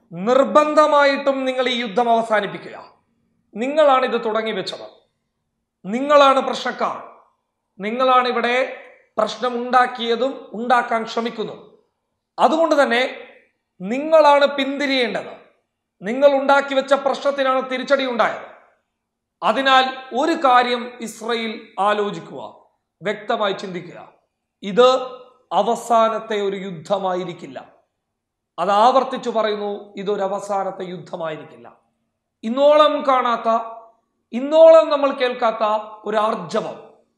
നിർബന്ധമായിട്ടും നിങ്ങൾ ഈ യുദ്ധം അവസാനിപ്പിക്കുക. നിങ്ങളാണ് ഇത് തുടങ്ങി വെച്ചത്, നിങ്ങളാണ് പ്രശ്നക്കാർ, നിങ്ങളാണ് ഇവിടെ പ്രശ്നം ഉണ്ടാക്കിയതും ഉണ്ടാക്കാൻ ശ്രമിക്കുന്നതും. അതുകൊണ്ട് തന്നെ നിങ്ങളാണ് പിന്തിരിയേണ്ടത്. നിങ്ങൾ ഉണ്ടാക്കി വെച്ച പ്രശ്നത്തിനാണ് തിരിച്ചടി ഉണ്ടായത്. അതിനാൽ ഒരു കാര്യം ഇസ്രയേൽ ആലോചിക്കുക, വ്യക്തമായി ചിന്തിക്കുക, ഇത് അവസാനത്തെ ഒരു യുദ്ധമായിരിക്കില്ല. അത് ആവർത്തിച്ചു പറയുന്നു, ഇതൊരു അവസാനത്തെ യുദ്ധമായിരിക്കില്ല. ഇന്നോളം കാണാത്ത, ഇന്നോളം നമ്മൾ കേൾക്കാത്ത ഒരു ആർജവം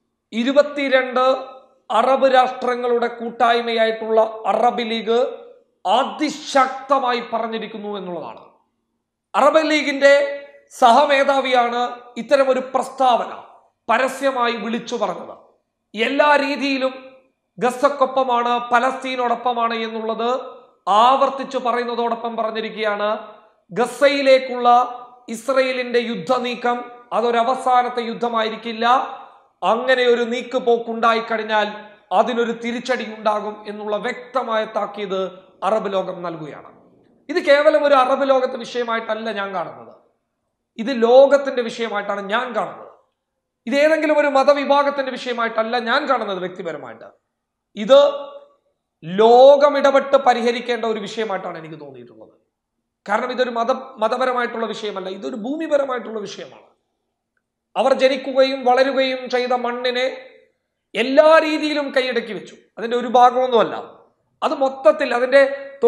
22 അറബ് രാഷ്ട്രങ്ങളുടെ കൂട്ടായ്മയായിട്ടുള്ള അറബ് ലീഗ് അതിശക്തമായി പറഞ്ഞിരിക്കുന്നു എന്നുള്ളതാണ്. അറബ് ലീഗിന്റെ സഹമേധാവിയാണ് ഇത്തരം ഒരു പ്രസ്താവന പരസ്യമായി വിളിച്ചു പറഞ്ഞത്. എല്ലാ രീതിയിലും ഗസക്കൊപ്പമാണ്, പലസ്തീനോടൊപ്പമാണ് എന്നുള്ളത് ആവർത്തിച്ചു പറയുന്നതോടൊപ്പം പറഞ്ഞിരിക്കുകയാണ്, ഗസയിലേക്കുള്ള ഇസ്രയേലിന്റെ യുദ്ധനീക്കം അതൊരവസാനത്തെ യുദ്ധമായിരിക്കില്ല. അങ്ങനെ ഒരു നീക്കുപോക്കുണ്ടായിക്കഴിഞ്ഞാൽ അതിനൊരു തിരിച്ചടി ഉണ്ടാകും എന്നുള്ള വ്യക്തമായ താക്കീത് അറബ് ലോകം നൽകുകയാണ്. ഇത് കേവലം ഒരു അറബ് ലോകത്തെ വിഷയമായിട്ടല്ല ഞാൻ കാണുന്നത്, ഇത് ലോകത്തിന്റെ വിഷയമായിട്ടാണ് ഞാൻ കാണുന്നത്. ഇത് ഏതെങ്കിലും ഒരു മതവിഭാഗത്തിന്റെ വിഷയമായിട്ടല്ല ഞാൻ കാണുന്നത് വ്യക്തിപരമായിട്ട്. ഇത് ലോകമിടപെട്ട് പരിഹരിക്കേണ്ട ഒരു വിഷയമായിട്ടാണ് എനിക്ക് തോന്നിയിട്ടുള്ളത്. കാരണം ഇതൊരു മതപരമായിട്ടുള്ള വിഷയമല്ല, ഇതൊരു ഭൂമിപരമായിട്ടുള്ള വിഷയമാണ്. അവർ ജനിക്കുകയും വളരുകയും ചെയ്ത മണ്ണിനെ എല്ലാ രീതിയിലും കൈയടക്കി വെച്ചു. അതിന്റെ ഒരു ഭാഗമൊന്നുമല്ല, അത് മൊത്തത്തിൽ അതിന്റെ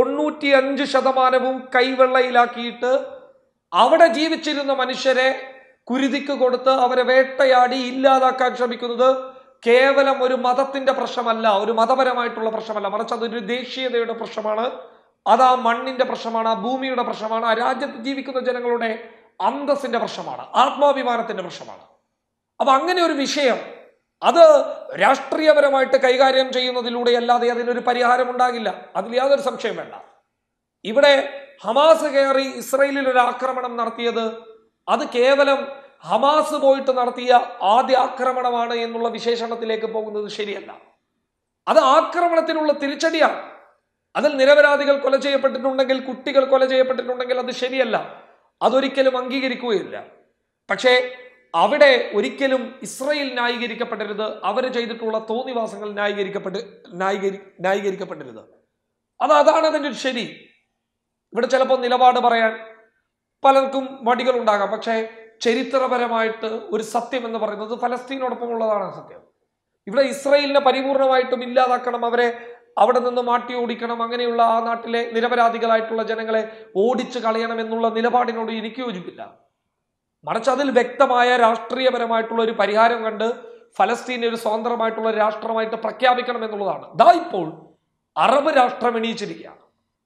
95% കൈവെള്ളയിലാക്കിയിട്ട് അവിടെ ജീവിച്ചിരുന്ന മനുഷ്യരെ കുരുതിക്ക് കൊടുത്ത് അവരെ വേട്ടയാടി ഇല്ലാതാക്കാൻ ശ്രമിക്കുന്നത് കേവലം ഒരു മതത്തിന്റെ പ്രശ്നമല്ല, ഒരു മതപരമായിട്ടുള്ള പ്രശ്നമല്ല, മറിച്ച് അതൊരു ദേശീയതയുടെ പ്രശ്നമാണ്. അത് ആ മണ്ണിന്റെ പ്രശ്നമാണ്, ആ ഭൂമിയുടെ പ്രശ്നമാണ്, ആ രാജ്യത്ത് ജീവിക്കുന്ന ജനങ്ങളുടെ അന്തസ്സിന്റെ പ്രശ്നമാണ്, ആത്മാഭിമാനത്തിന്റെ പ്രശ്നമാണ്. അപ്പൊ അങ്ങനെ ഒരു വിഷയം അത് രാഷ്ട്രീയപരമായിട്ട് കൈകാര്യം ചെയ്യുന്നതിലൂടെ അല്ലാതെ അതിനൊരു പരിഹാരം ഉണ്ടാകില്ല, അതിൽ യാതൊരു സംശയം വേണ്ട. ഇവിടെ ഹമാസ് കയറി ഇസ്രയേലിൽ ഒരു ആക്രമണം നടത്തിയത് അത് കേവലം ഹമാസ് പോയിട്ട് നടത്തിയ ആദ്യ ആക്രമണമാണ് എന്നുള്ള വിശേഷണത്തിലേക്ക് പോകുന്നത് ശരിയല്ല. അത് ആക്രമണത്തിനുള്ള തിരിച്ചടിയാണ്. അതിൽ നിരപരാധികൾ കൊല ചെയ്യപ്പെട്ടിട്ടുണ്ടെങ്കിൽ, കുട്ടികൾ കൊല ചെയ്യപ്പെട്ടിട്ടുണ്ടെങ്കിൽ അത് ശരിയല്ല, അതൊരിക്കലും അംഗീകരിക്കുകയില്ല. പക്ഷേ അവിടെ ഒരിക്കലും ഇസ്രയേൽ ന്യായീകരിക്കപ്പെടരുത്, അവർ ചെയ്തിട്ടുള്ള തോന്നിവാസങ്ങൾ ന്യായീകരിക്കപ്പെടരുത്. അതാണ് അതിൻ്റെ ഒരു ശരി. ഇവിടെ ചിലപ്പോൾ നിലപാട് പറയാൻ പലർക്കും മടികൾ ഉണ്ടാകാം, പക്ഷേ ചരിത്രപരമായിട്ട് ഒരു സത്യം എന്ന് പറയുന്നത് ഫലസ്തീനോടൊപ്പമുള്ളതാണ് സത്യം. ഇവിടെ ഇസ്രയേലിനെ പരിപൂർണമായിട്ടും ഇല്ലാതാക്കണം, അവരെ അവിടെ നിന്ന് മാറ്റി ഓടിക്കണം, അങ്ങനെയുള്ള ആ നാട്ടിലെ നിരപരാധികളായിട്ടുള്ള ജനങ്ങളെ ഓടിച്ചു കളയണം എന്നുള്ള നിലപാടിനോട് എനിക്ക് യോജിപ്പില്ല. മറിച്ച് അതിൽ വ്യക്തമായ രാഷ്ട്രീയപരമായിട്ടുള്ള ഒരു പരിഹാരം കണ്ട് ഫലസ്തീനെ ഒരു സ്വതന്ത്രമായിട്ടുള്ള രാഷ്ട്രമായിട്ട് പ്രഖ്യാപിക്കണം എന്നുള്ളതാണ്. ദാ ഇപ്പോൾ അറബ് രാഷ്ട്രം എണീച്ചിരിക്കുകയാണ്.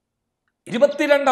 22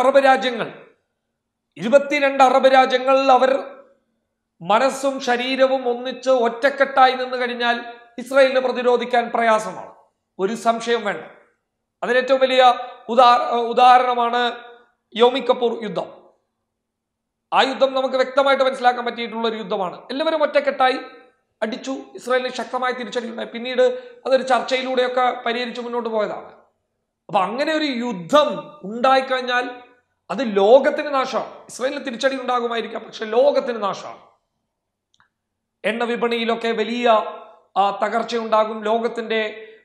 അറബ് രാജ്യങ്ങൾ അവർ മനസ്സും ശരീരവും ഒന്നിച്ച് ഒറ്റക്കെട്ടായി നിന്ന് കഴിഞ്ഞാൽ ഇസ്രായേലിനെ പ്രതിരോധിക്കാൻ പ്രയാസമാണ്, ഒരു സംശയം വേണ്ട. അതിന് ഏറ്റവും വലിയ ഉദാഹരണമാണ് യോം കിപ്പൂർ യുദ്ധം. ആ യുദ്ധം നമുക്ക് വ്യക്തമായിട്ട് മനസ്സിലാക്കാൻ പറ്റിയിട്ടുള്ള ഒരു യുദ്ധമാണ്. എല്ലാവരും ഒറ്റക്കെട്ടായി അടിച്ചു, ഇസ്രായേലിന് ശക്തമായ തിരിച്ചടി ഉണ്ടായി. പിന്നീട് അതൊരു ചർച്ചയിലൂടെയൊക്കെ പരിഹരിച്ച് മുന്നോട്ട് പോയതാണ്. അപ്പൊ അങ്ങനെ ഒരു യുദ്ധം ഉണ്ടായിക്കഴിഞ്ഞാൽ അത് ലോകത്തിന് നാശമാണ്. ഇസ്രായേലിന് തിരിച്ചടി ഉണ്ടാകുമായിരിക്കാം, പക്ഷെ ലോകത്തിന് നാശമാണ്. എണ്ണ വിപണിയിലൊക്കെ വലിയ തകർച്ചയുണ്ടാകും. ലോകത്തിന്റെ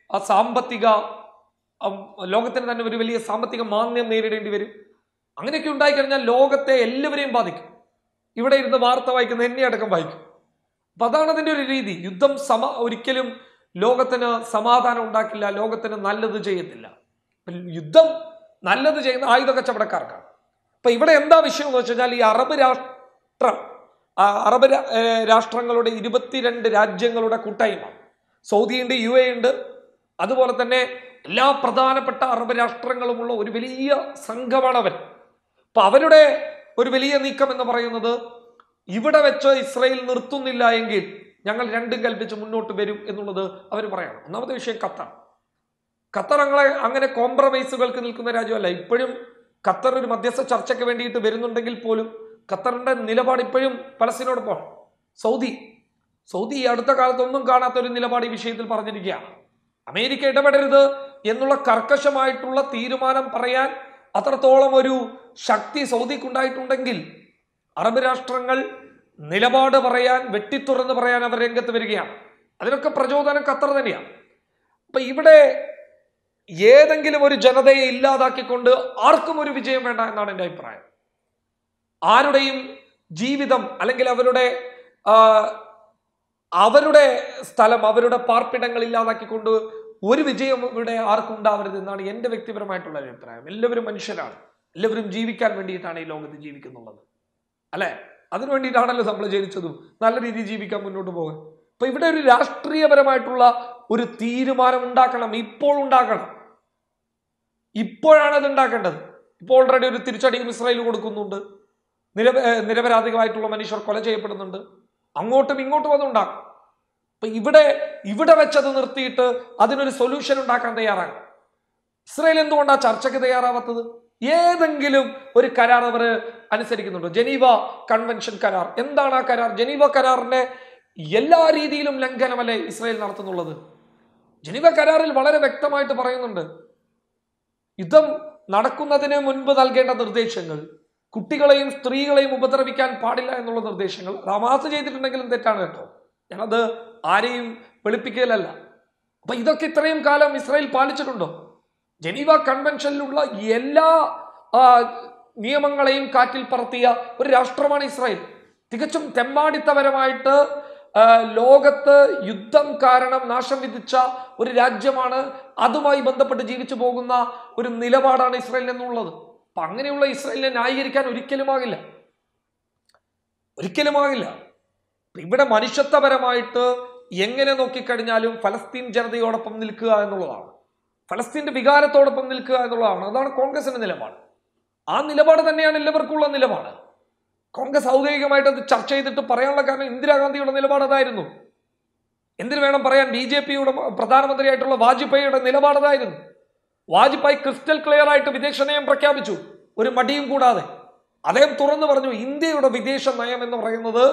ലോകത്തിന് തന്നെ ഒരു വലിയ സാമ്പത്തിക മാന്ദ്യം നേരിടേണ്ടി വരും. അങ്ങനെയൊക്കെ ഉണ്ടായിക്കഴിഞ്ഞാൽ ലോകത്തെ എല്ലാവരെയും ബാധിക്കും. ഇവിടെ ഇരുന്ന് വാർത്ത വായിക്കുന്ന എന്നെ അടക്കം വായിക്കും. അപ്പൊ അതാണ് അതിന്റെ ഒരു രീതി. യുദ്ധം ഒരിക്കലും ലോകത്തിന് സമാധാനം ഉണ്ടാക്കില്ല, ലോകത്തിന് നല്ലത് ചെയ്യത്തില്ല. യുദ്ധം നല്ലത് ചെയ്യുന്ന ആയുധ കച്ചവടക്കാർക്കാണ്. അപ്പൊ ഇവിടെ എന്താ വിഷയം എന്ന് വെച്ച് കഴിഞ്ഞാൽ, ഈ അറബ് രാഷ്ട്രങ്ങളുടെ 22 രാജ്യങ്ങളുടെ കൂട്ടായ്മ, സൗദിയുണ്ട്, UAE ഉണ്ട്, അതുപോലെ തന്നെ എല്ലാ പ്രധാനപ്പെട്ട അറബ് രാഷ്ട്രങ്ങളുമുള്ള ഒരു വലിയ സംഘമാണ് അവർ. അപ്പൊ അവരുടെ ഒരു വലിയ നീക്കം എന്ന് പറയുന്നത്, ഇവിടെ വെച്ച് ഇസ്രായേൽ നിർത്തുന്നില്ല എങ്കിൽ ഞങ്ങൾ രണ്ടും കൽപ്പിച്ച് മുന്നോട്ട് വരും എന്നുള്ളത് അവർ പറയണം. ഒന്നാമത്തെ വിഷയം ഖത്തർ അങ്ങനെ കോംപ്രമൈസുകൾക്ക് നിൽക്കുന്ന രാജ്യമല്ല. ഇപ്പോഴും ഖത്തർ ഒരു മധ്യസ്ഥ ചർച്ചയ്ക്ക് വേണ്ടിയിട്ട് വരുന്നുണ്ടെങ്കിൽ പോലും ഖത്തറിന്റെ നിലപാട് ഇപ്പോഴും പലസ്തീനോടൊപ്പം. സൗദി ഈ അടുത്ത കാലത്തൊന്നും കാണാത്ത ഒരു നിലപാട് ഈ വിഷയത്തിൽ പറഞ്ഞിരിക്കുകയാണ്. അമേരിക്ക ഇടപെടരുത് എന്നുള്ള കർക്കശമായിട്ടുള്ള തീരുമാനം പറയാൻ അത്രത്തോളം ഒരു ശക്തി സൗദിക്കുണ്ടായിട്ടുണ്ടെങ്കിൽ അറബ് രാഷ്ട്രങ്ങൾ നിലപാട് പറയാൻ, വെട്ടിത്തുറന്ന് പറയാൻ അവർ രംഗത്ത് വരികയാണ്. അതിനൊക്കെ പ്രചോദനം ഖത്തർ തന്നെയാണ്. അപ്പൊ ഇവിടെ ഏതെങ്കിലും ഒരു ജനതയെ ഇല്ലാതാക്കിക്കൊണ്ട് ആർക്കും ഒരു വിജയം വേണ്ട എന്നാണ് എൻ്റെ അഭിപ്രായം. ആരുടെയും ജീവിതം അല്ലെങ്കിൽ അവരുടെ സ്ഥലം, അവരുടെ പാർപ്പിടങ്ങൾ ഇല്ലാതാക്കിക്കൊണ്ട് ഒരു വിജയം ഇവിടെ ആർക്കും ഉണ്ടാവരുത് എന്നാണ് എൻ്റെ വ്യക്തിപരമായിട്ടുള്ള അഭിപ്രായം. എല്ലാവരും മനുഷ്യരാണ്, എല്ലാവരും ജീവിക്കാൻ വേണ്ടിയിട്ടാണ് ഈ ലോകത്ത് ജീവിക്കുന്നുള്ളത്, അല്ലെ? അതിനു വേണ്ടിയിട്ടാണല്ലോ നമ്മൾ ജനിച്ചതും, നല്ല രീതിയിൽ ജീവിക്കാൻ മുന്നോട്ട് പോകാൻ. അപ്പൊ ഇവിടെ ഒരു രാഷ്ട്രീയപരമായിട്ടുള്ള ഒരു തീരുമാനം ഉണ്ടാക്കണം, ഇപ്പോൾ ഉണ്ടാക്കണം. ഇപ്പോഴാണ് അത് ഉണ്ടാക്കേണ്ടത്. ഇപ്പോൾ ഓൾറെഡി ഒരു തിരിച്ചടിയും ഇസ്രായേൽ കൊടുക്കുന്നുണ്ട്. നിരപരാധികളായിട്ടുള്ള മനുഷ്യർ കൊല ചെയ്യപ്പെടുന്നുണ്ട്. അങ്ങോട്ടും ഇങ്ങോട്ടും അത് ഉണ്ടാക്കും. അപ്പൊ ഇവിടെ വെച്ചത് നിർത്തിയിട്ട് അതിനൊരു സൊല്യൂഷൻ ഉണ്ടാക്കാൻ തയ്യാറാകും. ഇസ്രായേൽ എന്തുകൊണ്ടാണ് ചർച്ചയ്ക്ക് തയ്യാറാവാത്തത്? ഏതെങ്കിലും ഒരു കരാർ അവർ അനുസരിക്കുന്നുണ്ടോ? ജനീവ കൺവെൻഷൻ കരാർ, എന്താണ് ആ കരാർ? ജനീവ കരാറിന്റെ എല്ലാ രീതിയിലും ലംഘനമല്ലേ ഇസ്രായേൽ നടത്തുന്നുള്ളത്? ജനീവ കരാറിൽ വളരെ വ്യക്തമായിട്ട് പറയുന്നുണ്ട്, യുദ്ധം നടക്കുന്നതിന് മുൻപ് നൽകേണ്ട നിർദ്ദേശങ്ങൾ, കുട്ടികളെയും സ്ത്രീകളെയും ഉപദ്രവിക്കാൻ പാടില്ല എന്നുള്ള നിർദ്ദേശങ്ങൾ. ഹമാസ് ചെയ്തിട്ടുണ്ടെങ്കിലും തെറ്റാണ് കേട്ടോ, ഞാനത് ആരെയും വെളുപ്പിക്കലല്ല. അപ്പൊ ഇതൊക്കെ ഇത്രയും കാലം ഇസ്രായേൽ പാലിച്ചിട്ടുണ്ടോ? ജനീവ കൺവെൻഷനിലുള്ള എല്ലാ നിയമങ്ങളെയും കാറ്റിൽ പറത്തിയ ഒരു രാഷ്ട്രമാണ് ഇസ്രായേൽ. തികച്ചും തെമ്മാടിത്തപരമായിട്ട് ലോകത്ത് യുദ്ധം കാരണം നാശം വിധിച്ച ഒരു രാജ്യമാണ്. അതുമായി ബന്ധപ്പെട്ട് ജീവിച്ചു പോകുന്ന ഒരു നിലപാടാണ് ഇസ്രായേൽ എന്നുള്ളത്. അപ്പൊ അങ്ങനെയുള്ള ഇസ്രായേലിനെ ന്യായീകരിക്കാൻ ഒരിക്കലുമാകില്ല. ഇവിടെ മനുഷ്യത്വപരമായിട്ട് എങ്ങനെ നോക്കിക്കഴിഞ്ഞാലും ഫലസ്തീൻ ജനതയോടൊപ്പം നിൽക്കുക എന്നുള്ളതാണ്, ഫലസ്തീന്റെ വികാരത്തോടൊപ്പം നിൽക്കുക എന്നുള്ളതാണ്. അതാണ് കോൺഗ്രസിന്റെ നിലപാട്. ആ നിലപാട് തന്നെയാണ് എല്ലാവർക്കുള്ള നിലപാട്. കോൺഗ്രസ് ഔദ്യോഗികമായിട്ട് അത് ചർച്ച ചെയ്തിട്ട് പറയാനുള്ള കാരണം ഇന്ദിരാഗാന്ധിയുടെ നിലപാട് അതായിരുന്നു. എന്തിനു വേണം പറയാൻ? BJPയുടെ പ്രധാനമന്ത്രിയായിട്ടുള്ള വാജ്പേയിയുടെ നിലപാട് അതായിരുന്നു. വാജ്പേയി ക്രിസ്റ്റൽ ക്ലിയർ ആയിട്ട് വിദേശ നയം പ്രഖ്യാപിച്ചു, ഒരു മടിയും കൂടാതെ. അദ്ദേഹം തുറന്നു പറഞ്ഞു, ഇന്ത്യയുടെ വിദേശ നയം എന്ന് പറയുന്നത്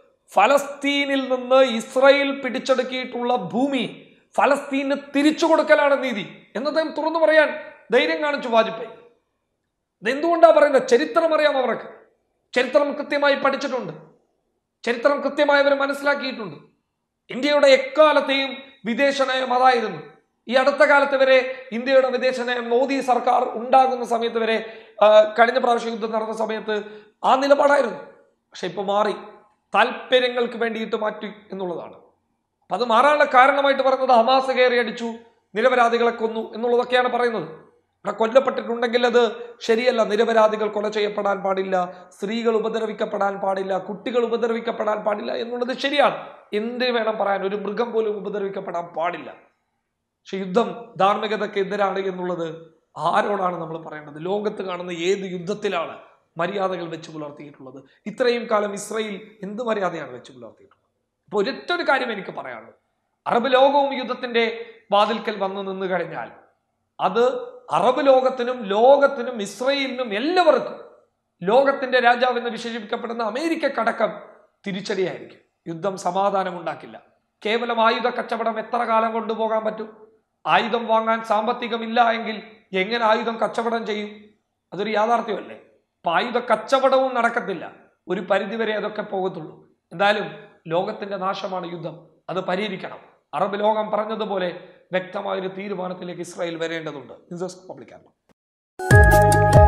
ഫലസ്തീനിൽ നിന്ന് ഇസ്രായേൽ പിടിച്ചെടുക്കിയിട്ടുള്ള ഭൂമി ഫലസ്തീന് തിരിച്ചു കൊടുക്കലാണ് നീതി എന്ന് അദ്ദേഹം തുറന്നു പറയാൻ ധൈര്യം കാണിച്ചു വാജ്പേയി. ഇതെന്തുകൊണ്ടാണ് പറയുന്നത്? ചരിത്രം അറിയാം അവർക്ക്. ചരിത്രം കൃത്യമായി പഠിച്ചിട്ടുണ്ട്, ചരിത്രം കൃത്യമായി അവർ മനസ്സിലാക്കിയിട്ടുണ്ട്. ഇന്ത്യയുടെ എക്കാലത്തെയും വിദേശ നയം അതായിരുന്നു. ഈ അടുത്ത കാലത്ത് വരെ ഇന്ത്യയുടെ വിദേശ നയം, മോദി സർക്കാർ ഉണ്ടാകുന്ന സമയത്ത് വരെ, കഴിഞ്ഞ പ്രാവശ്യം യുദ്ധം നടന്ന സമയത്ത് ആ നിലപാടായിരുന്നു. പക്ഷെ ഇപ്പൊ മാറി, താല്പര്യങ്ങൾക്ക് വേണ്ടിയിട്ട് മാറ്റി എന്നുള്ളതാണ്. അപ്പൊ അത് മാറാനുള്ള കാരണമായിട്ട് പറയുന്നത് ഹമാസ് കയറി അടിച്ചു, നിരപരാധികളെ കൊന്നു എന്നുള്ളതൊക്കെയാണ് പറയുന്നത്. അവിടെ കൊല്ലപ്പെട്ടിട്ടുണ്ടെങ്കിൽ അത് ശരിയല്ല. നിരപരാധികൾ കൊല ചെയ്യപ്പെടാൻ പാടില്ല, സ്ത്രീകൾ ഉപദ്രവിക്കപ്പെടാൻ പാടില്ല, കുട്ടികൾ ഉപദ്രവിക്കപ്പെടാൻ പാടില്ല എന്നുള്ളത് ശരിയാണ്. എന്തിനു വേണം പറയാൻ? ഒരു മൃഗം പോലും ഉപദ്രവിക്കപ്പെടാൻ പാടില്ല. പക്ഷെ യുദ്ധം ധാർമ്മികതയ്ക്ക് എതിരാണ് എന്നുള്ളത് ആരോടാണ് നമ്മൾ പറയേണ്ടത്? ലോകത്ത് കാണുന്ന ഏത് യുദ്ധത്തിലാണ് മര്യാദകൾ വെച്ച് പുലർത്തിയിട്ടുള്ളത്? ഇത്രയും കാലം ഇസ്രായേൽ എന്ത് മര്യാദയാണ് വെച്ച് പുലർത്തിയിട്ടുള്ളത്? അപ്പൊ ഒരൊറ്റൊരു കാര്യം എനിക്ക് പറയാനുള്ളത്, അറബ് ലോകവും യുദ്ധത്തിന്റെ വാതിൽക്കൽ വന്നു നിന്ന് കഴിഞ്ഞാൽ അത് അറബ് ലോകത്തിനും ഇസ്രായേലിനും എല്ലാവർക്കും ലോകത്തിന്റെ രാജാവ് എന്ന് വിശേഷിപ്പിക്കപ്പെടുന്ന അമേരിക്കക്കടക്കം തിരിച്ചടിയായിരിക്കും. യുദ്ധം സമാധാനം ഉണ്ടാക്കില്ല. കേവലം ആയുധ കച്ചവടം എത്ര കാലം കൊണ്ടുപോകാൻ പറ്റും? ആയുധം വാങ്ങാൻ സാമ്പത്തികമില്ല എങ്കിൽ എങ്ങനെ ആയുധം കച്ചവടം ചെയ്യും? അതൊരു യാഥാർത്ഥ്യമല്ലേ? അപ്പൊ ആയുധ കച്ചവടവും നടക്കത്തില്ല. ഒരു പരിധിവരെ അതൊക്കെ പോകത്തുള്ളൂ. എന്തായാലും ലോകത്തിന്റെ നാശമാണ് യുദ്ധം, അത് പരിഹരിക്കണം. അറബ് ലോകം പറഞ്ഞതുപോലെ വ്യക്തമായൊരു തീരുമാനത്തിലേക്ക് ഇസ്രായേൽ വരേണ്ടതുണ്ട്. News desk public Kerala.